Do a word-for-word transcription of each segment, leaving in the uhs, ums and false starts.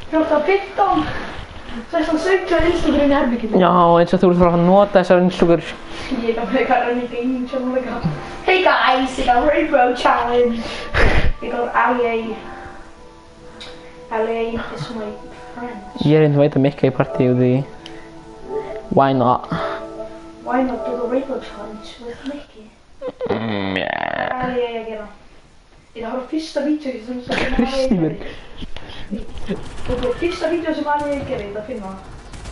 fjórtán fimmtán sextán sautján einstakar inn í herbygginu. Já, eins og þú ert að nota þessar einstakar. Ég got my got anything to Hey guys, I got a rainbow challenge. I got L A. L A is my friend. Ég er einn veit að mikka í partí og því. Why not? Why not do the rainbow challenge with Mickey? Mm, yeah. L A að gera. Ég er að horfa fyrsta vídeo sem sem Kristín. Það er fyrsta vídeo sem L A að gera, ég ætla að finna það.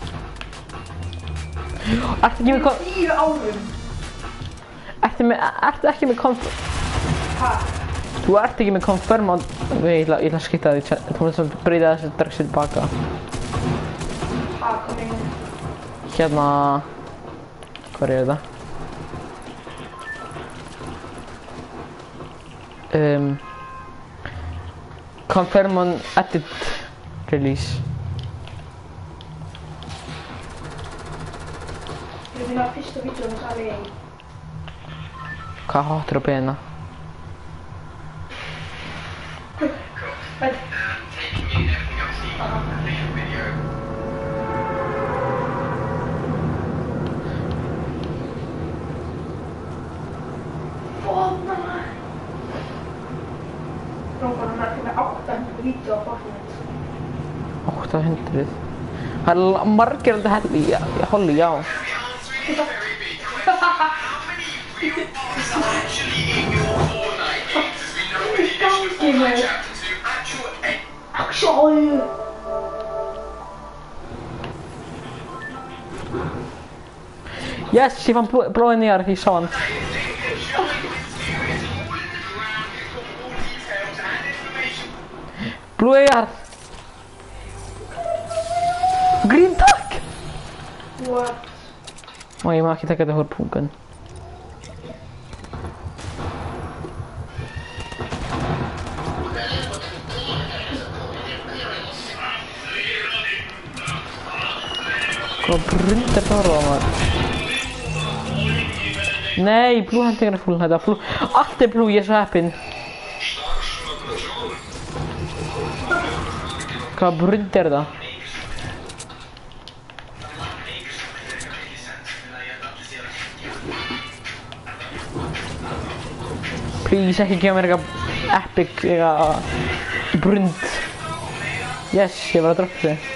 Ertu ekki með kom... Tíu árum. Ertu með... Ertu ekki með konf... Hæ? Þú ert ekki með confirm á... Ég ætla, ég ætla að skipta því. Þú veist að breyta þessu strax tilbaka. Hæ, kom inn. Hérna... Hvað er þetta? Um... Confirm on edit release. Ég er að finna fyrsta vídeo með L A. Hvað háttur á beina? Veit. Fortnite. Rómar hann að finna átta hundruð vídeo á Fortnite. átta hundruð? Það er margir alltaf helli í holli, já. Actually. Yes, ég fann blóðið nýjar, ég sá hann. Blóðið nýjar. Green takk! What? Ó, ég má ekki taka þetta húr pungun. Hvað brundar það var það maður? Nei, blúhendingar er full þetta, blú... Allt er blú, ég er svo heppinn. Hvað brundar það? Please, ekki gefa mér eitthvað epic, eitthvað brund. Yes, ég var að droppa þig.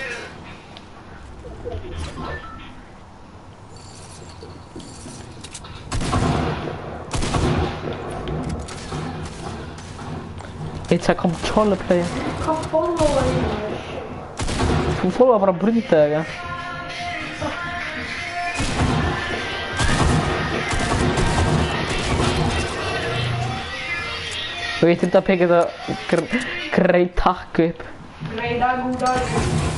It's a controller player. Hvað followa ég mér? Þú followa bara brunda eða eitthvað. Þú veit þetta að peka þetta grei takk upp. Grei dag, góð dag.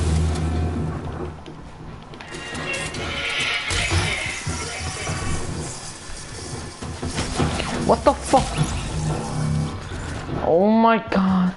What the fuck? Oh my god.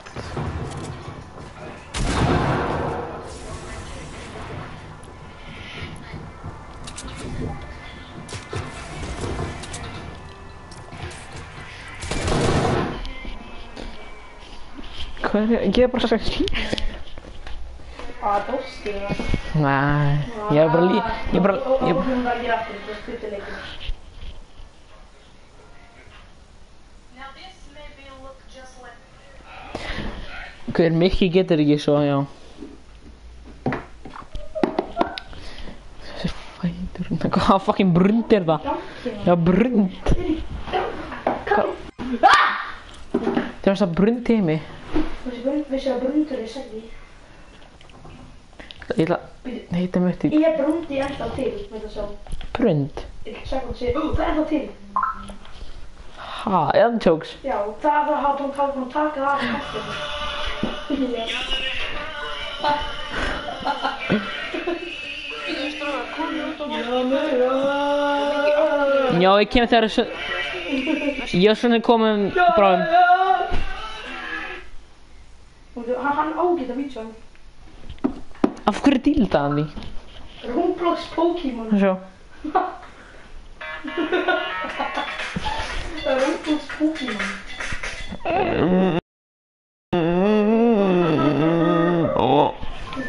Hvað er það? Ég er bara sagt síðan. Að dósti það. Nei, ég er bara lí... Ég er bara... Og Ég... hún var ekki aftur, það stuttir leikinu. Hver mikið getur ekki svo, já. Þessi fætur... Hvaða fucking brund er það? Já, brund. Það var það brund í mig. Vissi að brundur er segði? Ég ætla að heita mér til... Ég brundi ennþá til, með það svo. Brund? Ég sjá hvað þú segir. Það er ennþá til. Ha, eða tjóks? Já, það var að hún hafa búin að taka það af kastinu. Já, ég kemur þegar þessu... Ég er svona komin bráðum. Hann ágætt að vísa hann. Af hverju dílda hann því? Roblox Pokémon. Sjá. Það er Roblox Pokémon. Ó.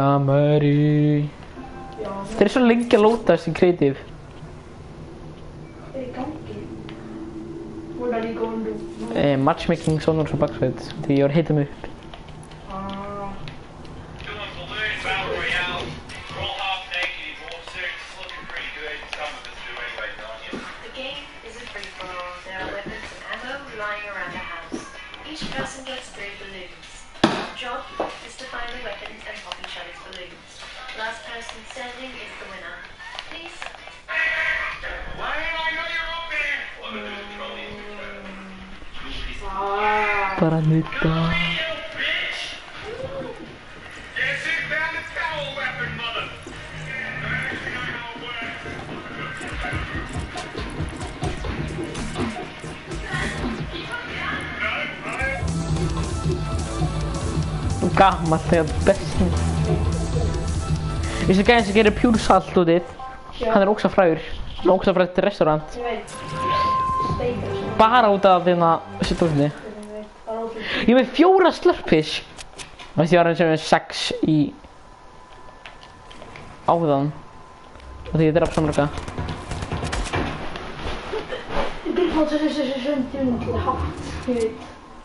Jamari. Já, Þeir eru svo lengi að lóta þessi kreatív. hvað er í gangi? What are you going to do? Eh, matchmaking svona og svo backside. Því ég var að hita mig upp. Ah, Doing balloon battle royale. We're all half naked in War six. Looking pretty good. Some of us do anyway, don't you? The game is a free-for-all. There are weapons and ammo lying around the house. Each person gets three balloons. Your job is to find the weapons and pop each other's balloons. Last person standing is the winner. Please. Wayne, I know you're up there. Well, I'm gonna trolley in your turn. ah. Para neta. You bitch! Yes, it found the towel weapon, mother. Actually, I know it works. No, I... Gammalt þegar besti. Þessi gæðin sem gerir pure salt út þitt. Já. Hann er ógsta frægur. Hann er ógsta frægur til restaurant. Ég veit. Steikar svona. Bara út af þérna situásinni. Ég veit. Bara út af. Ég er með fjóra slurpis. Þannig að ég var eins og með sex í áðan. Og því ég draf samloka. Ég byrði á þessu þessu söndjum til hátt. Ég veit.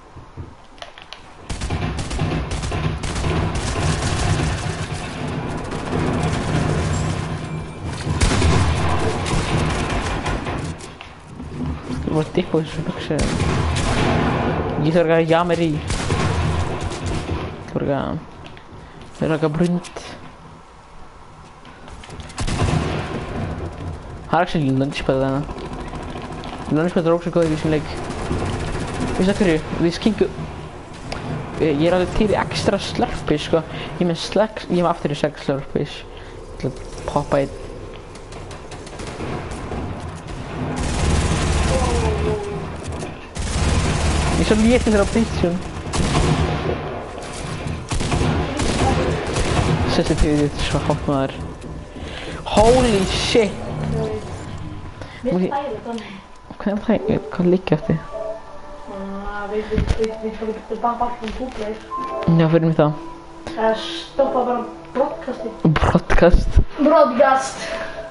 Ég var að dippa þessu buksu. Ég þarf að Jamari. Ég þarf að... Ég þarf að brund. Það er actually lunchpad þarna. Lunchpad er ógsta góð í þessum leik. Veistu það hverju? Við skingu... Ég er alveg til í extra slurpis sko. Ég er með slags... Ég er með aftur í sex slurpis. Ég ætla að poppa einn. Ég er svo léttir þeirra á PlayStation. Sensitivity er svo hátt maður. Holy shit! Mér er stælið þannig. Hvað er það? Hvað liggja eftir? Ah, við við við við við við bara bara um Google. Já, fyrir mig það. Það stoppa bara broadcasti. Broadcast. Broadcast.